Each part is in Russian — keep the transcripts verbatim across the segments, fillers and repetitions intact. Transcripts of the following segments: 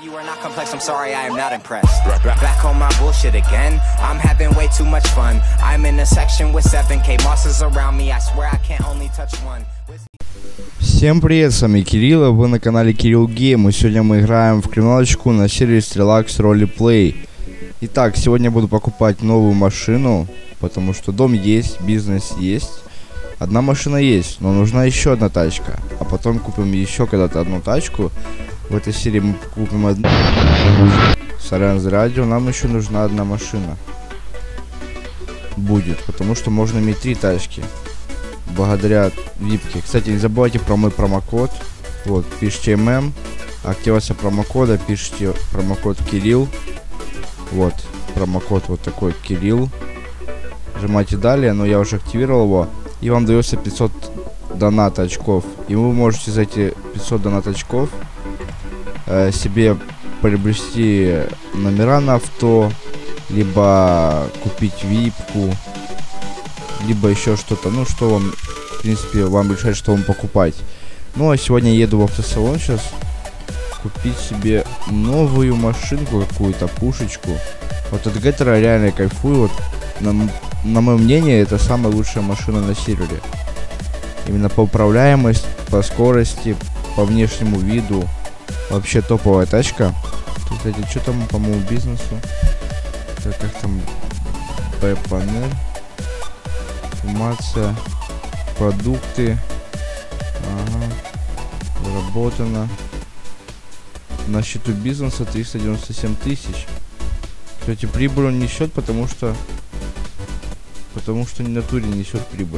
You are not complex, I'm sorry, I am not impressed. Back on my bullshit again. I'm having way too much fun. I'm in a section with seven K monsters around me. I swear I can't only touch one. Всем привет, с вами Кирилл, и вы на канале Кирилл Гейм, и сегодня мы играем в криминалочку на сервере Relax Roleplay. Итак, сегодня буду покупать новую машину, потому что дом есть, бизнес есть. Одна машина есть, но нужна еще одна тачка. А потом купим еще когда-то одну тачку. В этой серии мы купим одну. Сорян за радио, нам еще нужна одна машина. Будет, потому что можно иметь три тачки. Благодаря випке. Кстати, не забывайте про мой промокод. Вот, пишите эм эм. Активация промокода, пишите промокод Кирилл. Вот, промокод вот такой Кирилл. Нажимайте далее, но я уже активировал его. И вам дается пятьсот донат очков. И вы можете за эти пятьсот донат очков э, себе приобрести номера на авто, либо купить випку, либо еще что-то. Ну, что вам, в принципе, вам решать, что вам покупать. Ну, а сегодня я еду в автосалон сейчас купить себе новую машинку какую-то, пушечку. Вот от Геттера реально кайфую. Вот, на, на мое мнение, это самая лучшая машина на сервере. Именно по управляемости, по скорости, по внешнему виду. Вообще топовая тачка. Тут, кстати, что там по моему бизнесу? Так, как там? Б-панель. Информация. Продукты. Ага. Заработано. На счету бизнеса триста девяносто семь тысяч. Кстати, прибыль он несет, потому что... Потому что в натуре несет прибыль.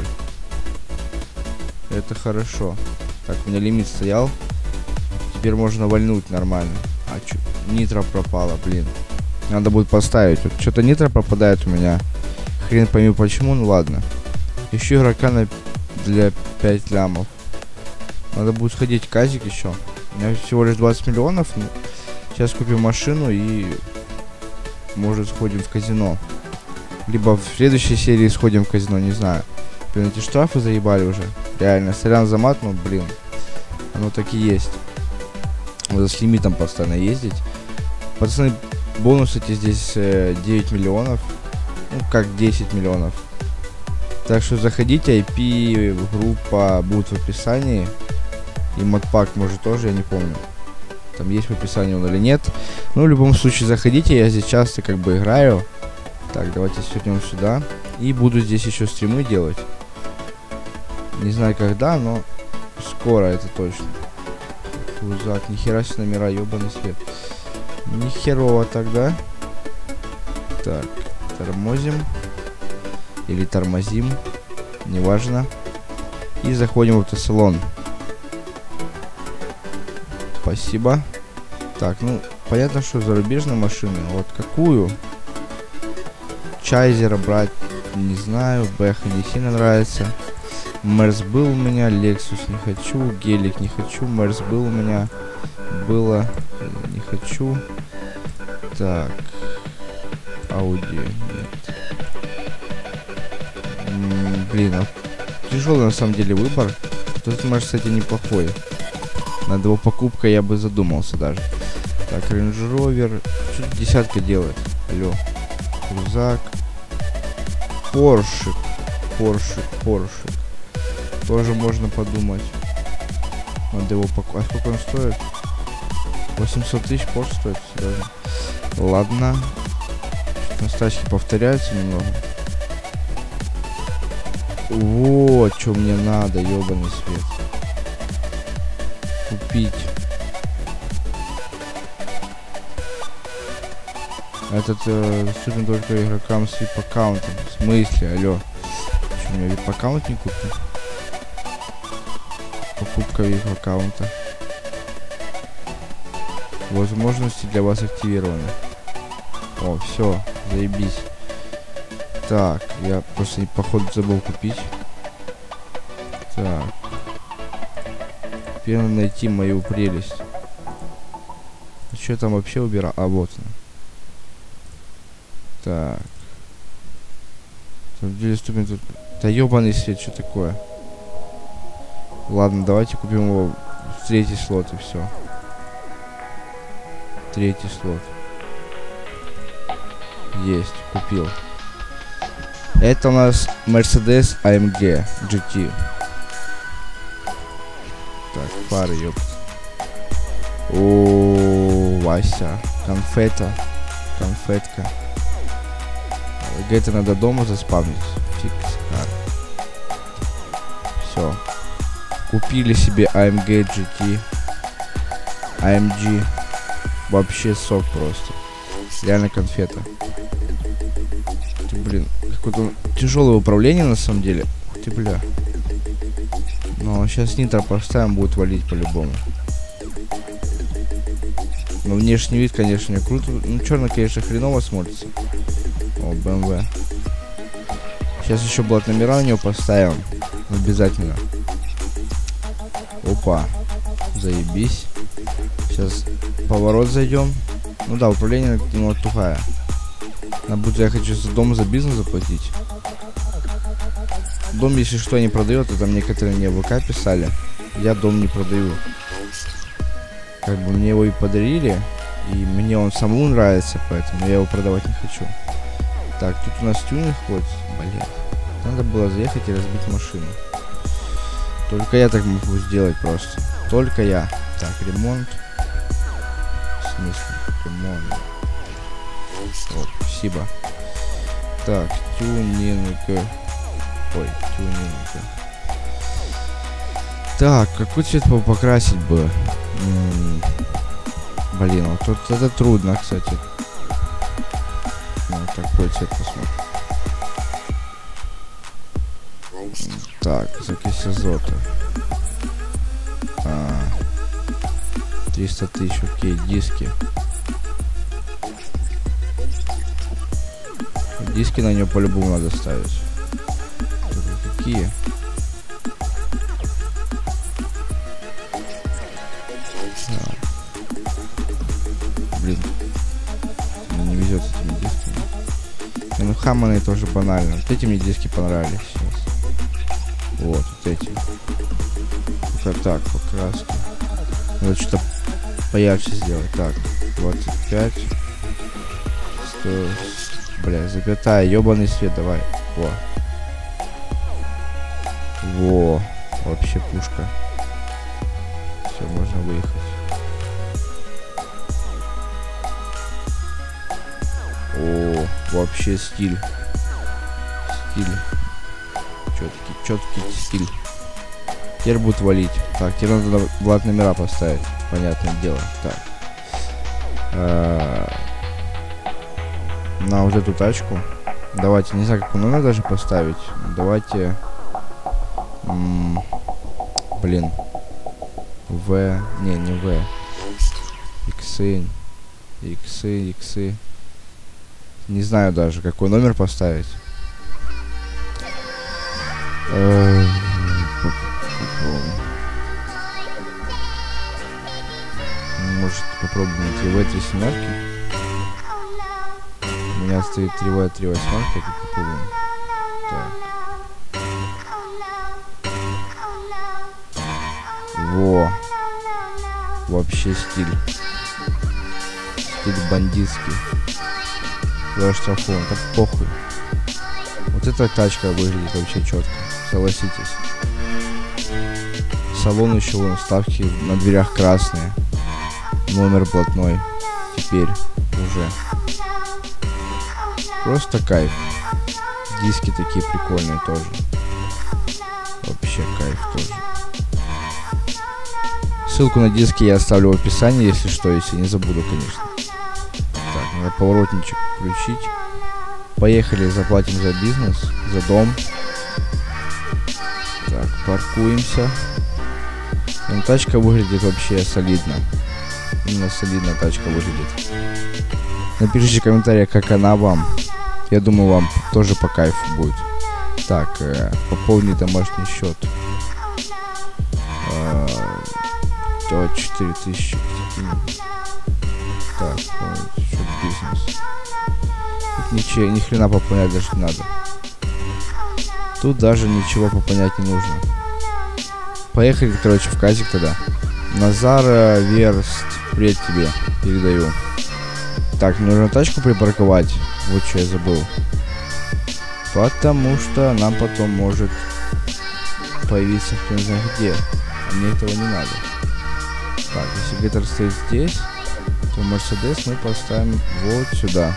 Это хорошо. Так, у меня лимит стоял. Теперь можно вальнуть нормально. А чё? Нитро пропало, блин. Надо будет поставить. Вот что-то нитро пропадает у меня. Хрен пойми почему, ну ладно. Еще игрока на... для пять лямов. Надо будет сходить в казик еще. У меня всего лишь двадцать миллионов. Ну, сейчас купим машину и... Может, сходим в казино. Либо в следующей серии сходим в казино, не знаю. Блин, эти штрафы заебали уже. Реально, сорян за мат, но, блин. Оно так и есть. Надо с лимитом постоянно ездить. Пацаны, бонусы эти здесь э, девять миллионов. Ну, как десять миллионов. Так что заходите, ай пи группа будет в описании. И модпак может тоже, я не помню. Там есть в описании он или нет. Ну, в любом случае, заходите, я здесь часто как бы играю. Так, давайте свернем сюда. И буду здесь еще стримы делать. Не знаю когда, но скоро это точно. Фузак, нихера себе номера, ебаный свет. Нихерово тогда. Так, тормозим. Или тормозим. Неважно. И заходим в автосалон. Спасибо. Так, ну, понятно, что зарубежные машины. Вот какую? Чайзера брать, не знаю. Бэха не сильно нравится. Мерс был у меня. Лексус не хочу. Гелик не хочу. Мерс был у меня. Было. Не хочу. Так. Ауди. Нет. М-м, блин, а тяжелый на самом деле выбор. Тут, может, кстати, неплохой. Над его покупкой я бы задумался даже. Так, Range Rover. Что десятка делает? Алло. Крузак. Поршик. Поршик, Поршик. Тоже можно подумать. Надо его покупать. А сколько он стоит? восемьсот тысяч Порш стоит. Серьезно. Ладно. Настачки повторяются немного. Вот, что мне надо, ебаный свет. Купить. Этот э, доступен только игрокам с вип-аккаунтом. В смысле, алло? Что, у меня вип-аккаунт не куплен? Покупка вип-аккаунта. Возможности для вас активированы. О, все, заебись. Так, я просто походу забыл купить. Так. Теперь надо найти мою прелесть. А что там вообще убирал? А, вот она. Так. Там где ступень тут... Да ёбаный свет, что такое? Ладно, давайте купим его в третий слот и все. Третий слот. Есть, купил. Это у нас Mercedes эй эм джи джи ти. Так, фары, ёпт. О, Вася. Конфета. Конфетка. Где-то надо дома заспавнить. Фикс. Все. Купили себе эй эм джи джи ти. эй эм джи. Вообще сок просто. Реально конфета. Ты, блин, какое-то тяжелое управление на самом деле. Ух ты, бля. Но сейчас нитро поставим, будет валить по-любому. Но внешний вид, конечно, не круто. Ну, черный, конечно, хреново смотрится. О, бэ эм вэ. Сейчас еще блат номера у него поставим. Обязательно. Опа. Заебись. Сейчас поворот зайдем. Ну да, управление немного тухая. Надо будет, я хочу за дом, за бизнес заплатить. Дом, если что, не продает. Это некоторые мне в ВК писали. Я дом не продаю. Как бы мне его и подарили. И мне он самому нравится, поэтому я его продавать не хочу. Так, тут у нас тюнинг ходит. Блин. Надо было заехать и разбить машину. Только я так могу сделать просто. Только я. Так, ремонт. В смысле? Ремонт. О, спасибо. Так, тюнинг. Ой, тюнинг. Так, какой цвет покрасить бы? М-м, блин, вот тут это трудно, кстати. Ну, такой цвет посмотрим. Так, закись азота. А, триста тысяч, окей, диски. Диски на нее по-любому надо ставить. Только какие? А. Блин. Мне не везет с этими дисками. Ну, Хаммоны тоже банально. Вот эти мне диски понравились сейчас. Вот, вот эти. Только так, покраски. Надо что-то поярче сделать. Так, двадцать пять. сто. Бля, запятая, ёбаный свет, давай. Во. Во. Вообще пушка. Все, можно выехать. О, вообще стиль. Стиль. Четкий, четкий стиль. Теперь будет валить. Так, теперь надо блат номера поставить. Понятное дело. Так. А-а-а. На вот эту тачку. Давайте, не знаю, какой номер даже поставить. Давайте. М-м, блин. В. Не, не В. Иксы. Иксы, иксы. Не знаю даже, какой номер поставить. Может, попробуем эти В три семерки. У меня стоит три В три восьмерки, тут попробуем. Так. Во. Вообще стиль. Стиль бандитский. Штрафон, так похуй. Вот эта тачка выглядит вообще четко, согласитесь. Салон еще вон, ставки на дверях красные. Номер блатной. Теперь уже. Просто кайф. Диски такие прикольные тоже. Вообще кайф тоже. Ссылку на диски я оставлю в описании, если что, если не забуду, конечно. Так, надо поворотничек включить. Поехали, заплатим за бизнес, за дом. Так, паркуемся. Ну, тачка выглядит вообще солидно. Именно солидно тачка выглядит. Напишите в комментариях, как она вам. Я думаю, вам тоже по кайфу будет. Так, э, пополнить домашний счет. Э, четыре тысячи. Так, счет бизнес. Тут ничего, ни хрена пополнять даже не надо. Тут даже ничего пополнять не нужно. Поехали, короче, в казик тогда. Назар Верст, привет тебе, передаю. Так, мне нужно тачку припарковать. Вот что я забыл. Потому что нам потом может появиться кто не знает где. А мне этого не надо. Так, если Геттер стоит здесь, то Мерседес мы поставим вот сюда.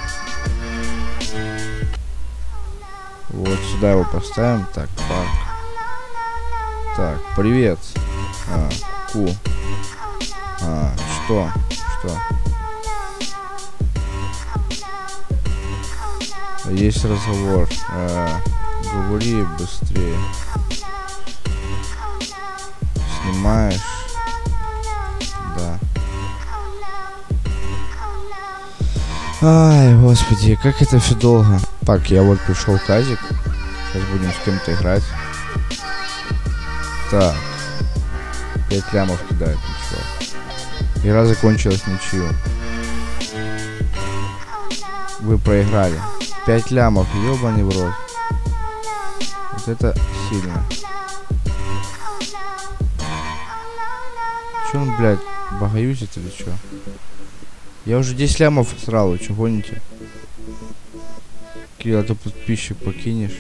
Вот сюда его поставим. Так, парк. Так, привет. А, ку. А, что? Что? Есть разговор. А, говори быстрее. Снимаешь? Да. Ай, господи, как это все долго. Так, я вот пришел в казик. Сейчас будем с кем-то играть. Так. Пять лямов кидает, ничего. Игра закончилась ничью. Вы проиграли. Пять лямов, ёбаный в рот. Вот это сильно. Че он, блядь, багаюзит или что? Я уже десять лямов срал, вы что гоните? Кирилл, а то подписчик покинешь.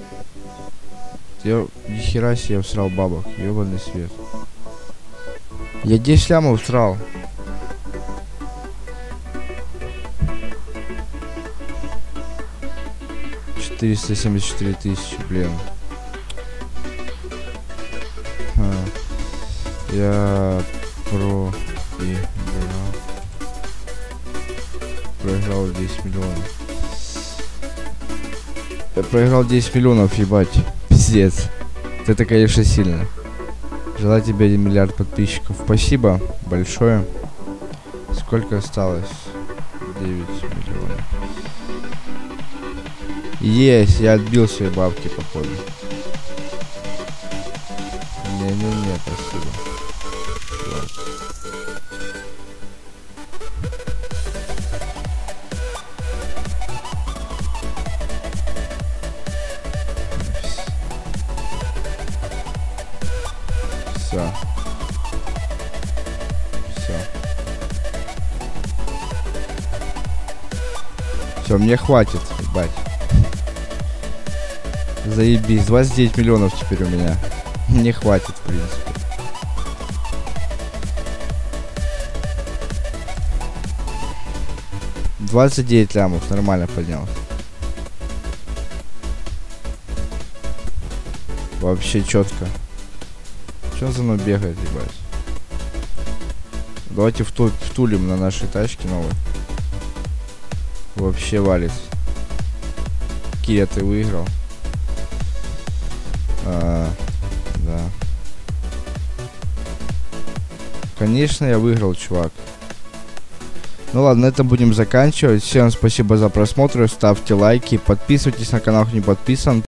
Я нихера себе всрал бабок, ёбаный свет. Я десять лямов всрал. четыреста семьдесят четыре тысячи, блин. А, я про играл. Проиграл десять миллионов. Я проиграл десять миллионов, ебать. Пиздец. Это, конечно, сильно. Желаю тебе один миллиард подписчиков. Спасибо большое. Сколько осталось? девять миллионов. Есть, я отбил свои бабки, походу. Не-не-не, спасибо. Вот. Все. Все. Все, мне хватит, ебать. Заебись, двадцать девять миллионов теперь у меня. Мне хватит, в принципе. двадцать девять лямов, нормально поднялся. Вообще четко. Че за мной бегает, ебать? Давайте вту втулим на нашей тачке новой. Вообще валит. Киря, ты выиграл. А, да. Конечно, я выиграл, чувак. Ну ладно, на этом будем заканчивать. Всем спасибо за просмотр. Ставьте лайки, подписывайтесь на канал, кто не подписан.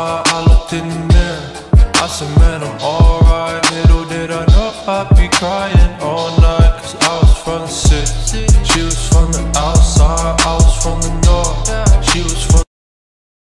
I said, man, I'm alright. Little did I know I'd be crying.